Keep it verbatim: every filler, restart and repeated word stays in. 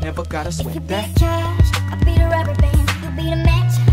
never gotta If you sweat be that. the cash, I'll be the rubber band. You be the match,